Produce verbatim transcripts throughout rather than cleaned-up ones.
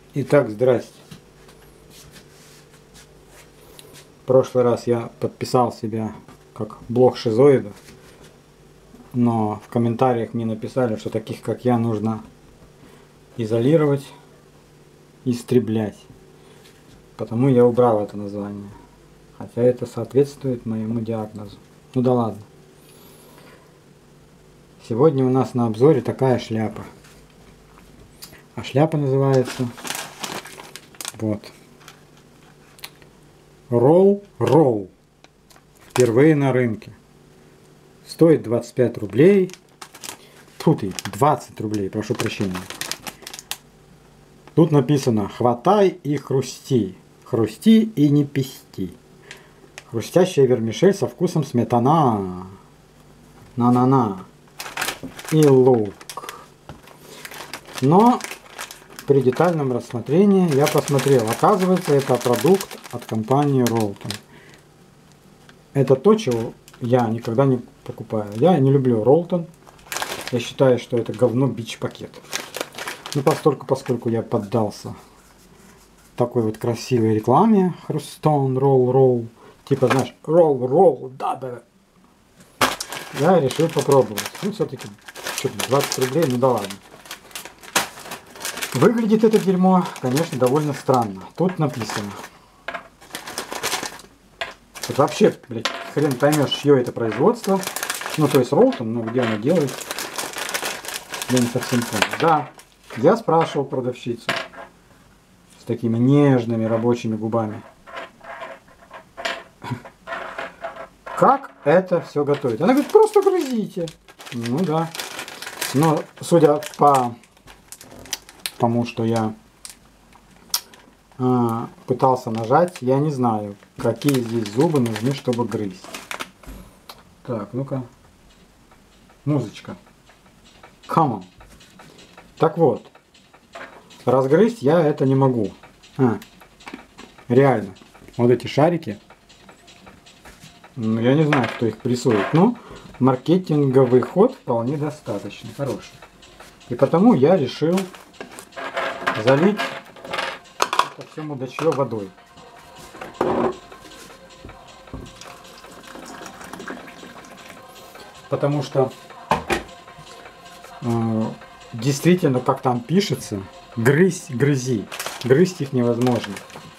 Итак, здрасте. В прошлый раз я подписал себя как блог шизоидов, но в комментариях мне написали, что таких как я нужно изолировать, истреблять. Потому я убрал это название. Хотя это соответствует моему диагнозу. Ну да ладно. Сегодня у нас на обзоре такая шляпа. А шляпа называется вот Roll Roll. Впервые на рынке. Стоит двадцать пять рублей. Фу ты, двадцать рублей, прошу прощения. Тут написано: хватай и хрусти. Хрусти и не пизди. Хрустящая вермишель со вкусом сметана. На-на-на. И лук. Но при детальном рассмотрении я посмотрел. Оказывается, это продукт от компании Ролтон. Это то, чего я никогда не покупаю. Я не люблю Ролтон. Я считаю, что это говно бич-пакет. Ну, постольку, поскольку я поддался такой вот красивой рекламе. Хрустон, ролл-ролл. Типа, знаешь, ролл-ролл, да-да. Я решил попробовать. Ну, все-таки, двадцать рублей, ну да ладно. Выглядит это дерьмо, конечно, довольно странно. Тут написано. Вот вообще, блядь, хрен поймешь, чье это производство. Ну, то есть Ролтон, но где оно делает, я не совсем понял. Да, я спрашивал продавщицу с такими нежными рабочими губами, как это все готовить. Она говорит, просто грызите. Ну да. Но судя по тому, что я э, пытался нажать, я не знаю, какие здесь зубы нужны, чтобы грызть. Так, ну-ка. Музычка. Come on. Так вот. Разгрызть я это не могу. А, реально. Вот эти шарики. Ну, я не знаю, кто их прессует. Но маркетинговый ход вполне достаточно хороший. И потому я решил залить это все мудачье водой. Потому что э, действительно, как там пишется, грызть, грызи. Грызть их невозможно.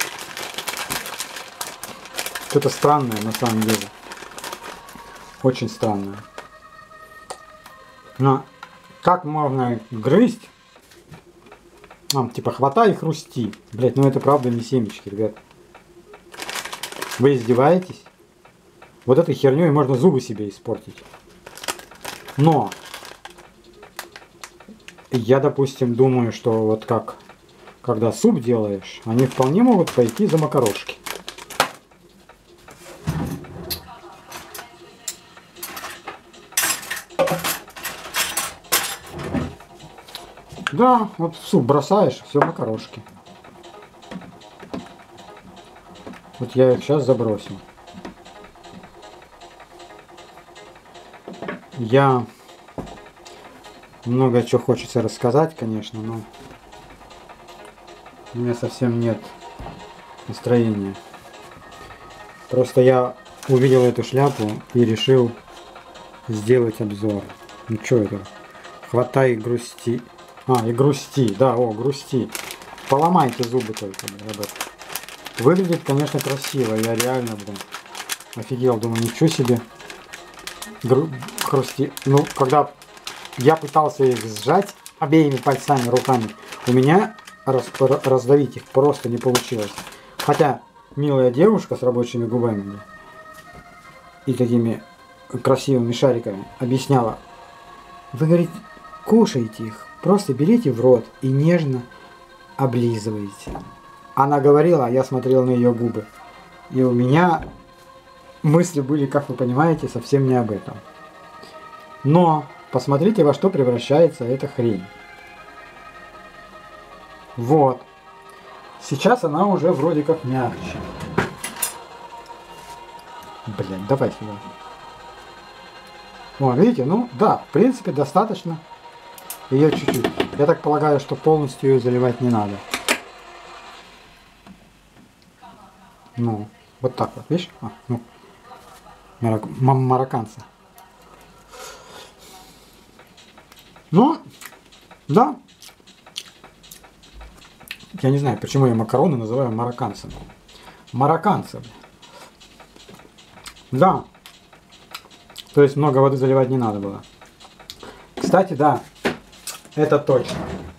Что-то странное на самом деле. Очень странное. Но как можно грызть? А, типа хватай и хрусти. Блять, ну это правда не семечки, ребят. Вы издеваетесь? Вот этой херней можно зубы себе испортить. Но я, допустим, думаю, что вот как когда суп делаешь, они вполне могут пойти за макарошки. Да, вот в суп бросаешь, все макарошки. Вот я их сейчас забросил. Я много чего хочется рассказать, конечно, но у меня совсем нет настроения. Просто я увидел эту шляпу и решил сделать обзор. Ну что это? Хватай и грусти. А, и грусти, да, о, грусти. Поломайте зубы только, ребят. Выглядит, конечно, красиво. Я реально, блин, офигел. Думаю, ничего себе. Гру... Хрусти. Ну, когда я пытался их сжать обеими пальцами, руками, у меня раз... раздавить их просто не получилось. Хотя милая девушка с рабочими губами и такими красивыми шариками объясняла. Вы, говорите, кушайте их. Просто берите в рот и нежно облизываете. Она говорила, а я смотрел на ее губы. И у меня мысли были, как вы понимаете, совсем не об этом. Но посмотрите, во что превращается эта хрень. Вот. Сейчас она уже вроде как мягче. Блин, давай сюда. Вот, видите, ну да, в принципе, достаточно. Ее чуть-чуть. Я так полагаю, что полностью ее заливать не надо. Ну, вот так вот, видишь? А, ну, марок... марокканцы. Ну, да. Я не знаю, почему я макароны называю марокканцами. Марокканцы. Да. То есть много воды заливать не надо было. Кстати, да, это точно.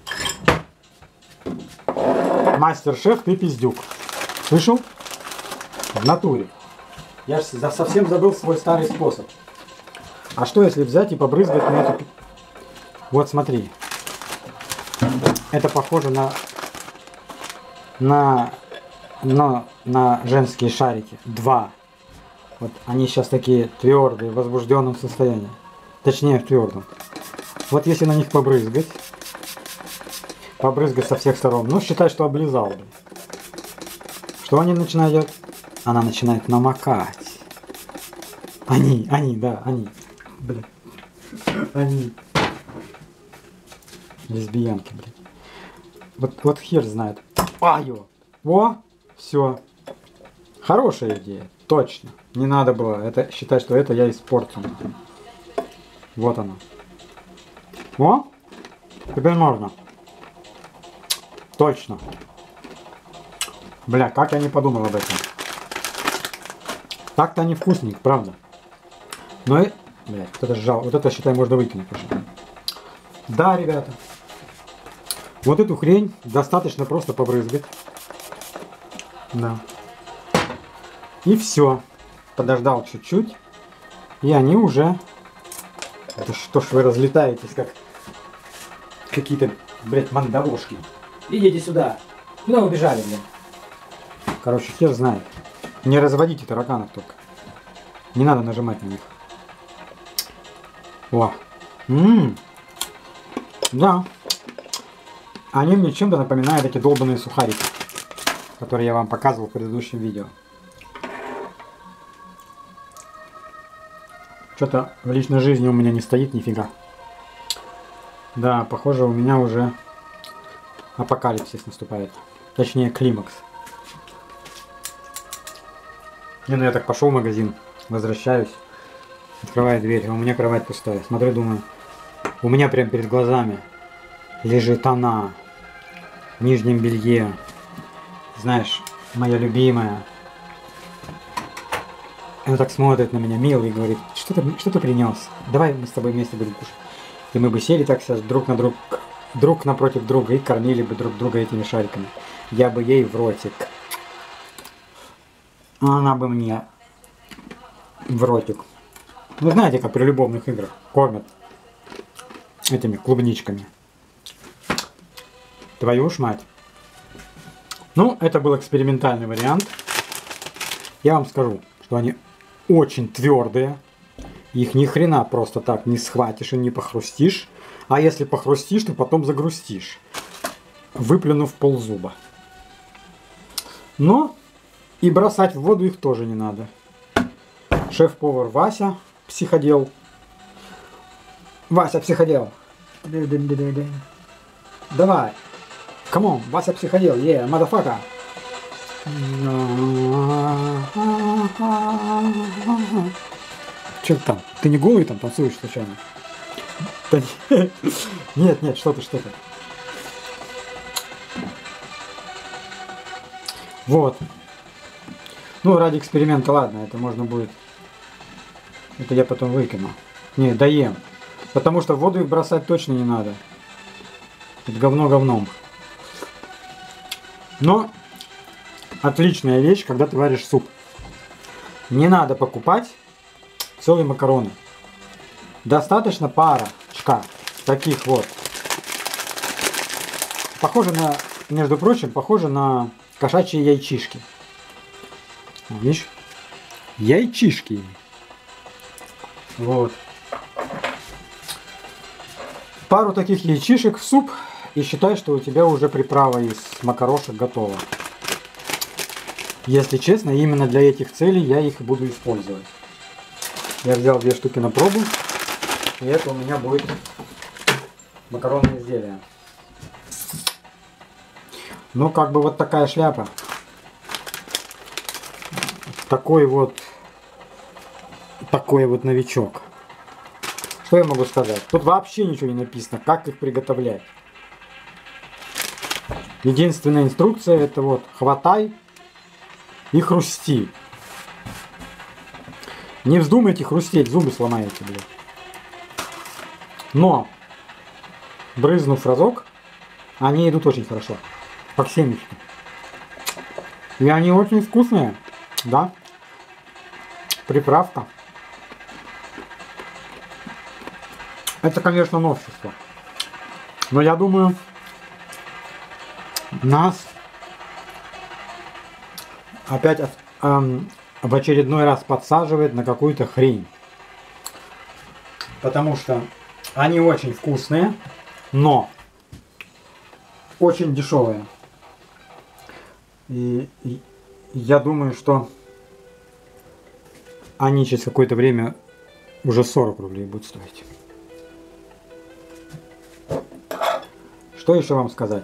Мастер-шеф, ты пиздюк. Слышал? В натуре. Я же совсем забыл свой старый способ. А что если взять и побрызгать на эту... Вот смотри. Это похоже на... На... На, на женские шарики. Два. Вот они сейчас такие твердые, в возбужденном состоянии. Точнее, в твердом. Вот если на них побрызгать. Побрызгать со всех сторон. Ну, считай, что облизал. Что они начинают делать? Она начинает намокать. Они, они, да, они. Блин. Они. Лесбиянки, блин. Вот, вот хер знает. Аю. О, все. Хорошая идея. Точно. Не надо было. Это считай, что это я испортил. Вот она. О, теперь можно. Точно. Бля, как я не подумал об этом. Так-то они вкусненькие, правда. Но и... Блядь, вот это жал. Вот это, считай, можно выкинуть. Да, ребята. Вот эту хрень достаточно просто побрызгать. Да. И все. Подождал чуть-чуть. И они уже... Да что ж вы разлетаетесь, как какие-то, блядь, мандавошки. Идите сюда. Куда убежали, блядь? Короче, хер знает. Не разводите тараканов только. Не надо нажимать на них. О. Ммм. Да. Они мне чем-то напоминают эти долбаные сухарики, которые я вам показывал в предыдущем видео. Что-то в личной жизни у меня не стоит нифига. Да, похоже, у меня уже апокалипсис наступает. Точнее, климакс. Не, ну я так пошел в магазин, возвращаюсь, открываю дверь, а у меня кровать пустая. Смотрю, думаю, у меня прям перед глазами лежит она в нижнем белье. Знаешь, моя любимая. Она так смотрит на меня, милый, и говорит, что ты, что ты принес? Давай мы с тобой вместе будем кушать. И мы бы сели так сейчас друг на друг, друг напротив друга и кормили бы друг друга этими шариками. Я бы ей в ротик. А она бы мне в ротик. Ну знаете, как при любовных играх кормят этими клубничками. Твою ж мать. Ну, это был экспериментальный вариант. Я вам скажу, что они очень твердые. Их ни хрена просто так не схватишь и не похрустишь. А если похрустишь, то потом загрустишь, выплюнув ползуба. Но и бросать в воду их тоже не надо. Шеф-повар Вася, психодел. Вася, психодел. Давай. Камон, Вася, психодел. Е, yeah, мадафака. Че там? Ты не голый там танцуешь случайно? Да нет, нет, нет, что ты, что ты. Вот. Ну, ради эксперимента, ладно, это можно будет... Это я потом выкину. Не, доем. Потому что в воду их бросать точно не надо. Это говно говном. Но отличная вещь, когда ты варишь суп. Не надо покупать целые макароны. Достаточно парочка таких вот. Похоже на, между прочим, похоже на кошачьи яйчишки. Видишь? Яйчишки. Вот. Пару таких яйчишек в суп, и считай, что у тебя уже приправа из макарошек готова. Если честно, именно для этих целей я их буду использовать. Я взял две штуки на пробу, и это у меня будет макаронное изделие. Ну, как бы вот такая шляпа. такой вот, такой вот новичок. Что я могу сказать? Тут вообще ничего не написано, как их приготовлять. Единственная инструкция это вот хватай и хрусти. Не вздумайте хрустеть, зубы сломаете, блядь. Но, брызнув разок, они идут очень хорошо. Как семечки. И они очень вкусные. Да. Приправка. Это, конечно, новшество. Но я думаю, нас опять эм, в очередной раз подсаживает на какую-то хрень. Потому что они очень вкусные, но очень дешевые. И, и я думаю, что они через какое-то время уже сорок рублей будут стоить. Что еще вам сказать?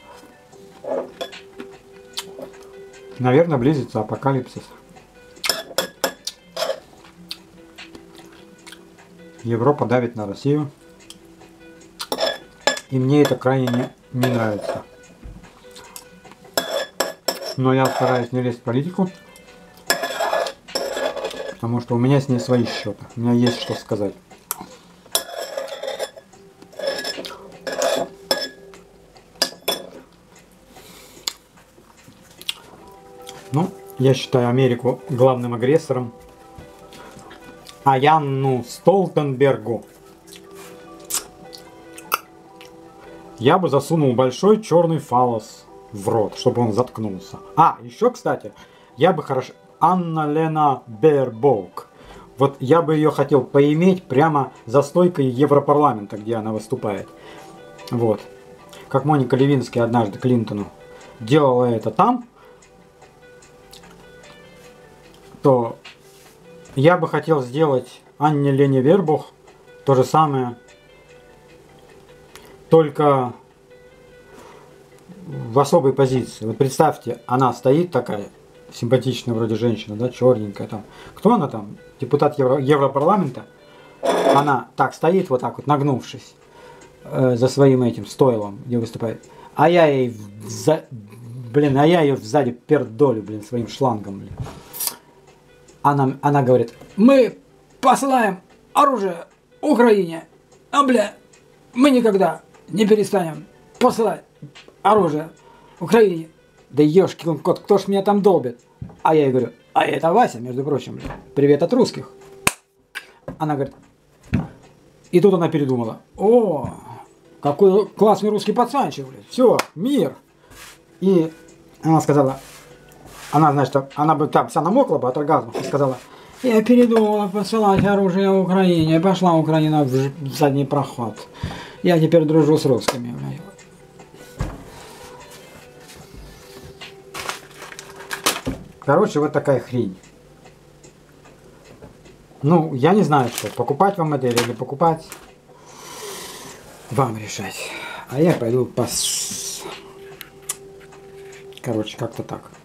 Наверное, близится апокалипсис. Европа давит на Россию. И мне это крайне не, не нравится. Но я стараюсь не лезть в политику. Потому что у меня с ней свои счеты. У меня есть что сказать. Ну, я считаю Америку главным агрессором. А Янну Столтенбергу я бы засунул большой черный фаллос в рот, чтобы он заткнулся. А, еще, кстати, я бы хорошо... Анна-Лена Бербок. Вот я бы ее хотел поиметь прямо за стойкой Европарламента, где она выступает. Вот. Как Моника Левински однажды Клинтону делала это там, то я бы хотел сделать Анне Лене Вербух то же самое, только в особой позиции. Вот представьте, она стоит такая, симпатичная вроде женщина, да, черненькая там. Кто она там? Депутат Евро Европарламента. Она так стоит, вот так вот, нагнувшись э, за своим этим стойлом, где выступает. А я ей, за... блин, а я ее сзади пердолю, блин, своим шлангом, блин. Она, она говорит, мы посылаем оружие Украине, а бля, мы никогда не перестанем посылать оружие Украине. Да ешкин кот, кто ж меня там долбит? А я ей говорю, а это Вася, между прочим, бля, привет от русских. Она говорит, и тут она передумала, о, какой классный русский пацанчик, блядь, все, мир. И она сказала, она, значит, она бы там вся намокла бы от оргазма и сказала, я передумала посылать оружие Украине, пошла Украина в задний проход. Я теперь дружу с русскими. Короче, вот такая хрень. Ну, я не знаю, что, покупать вам это или не покупать, вам решать. А я пойду пос... Короче, как-то так.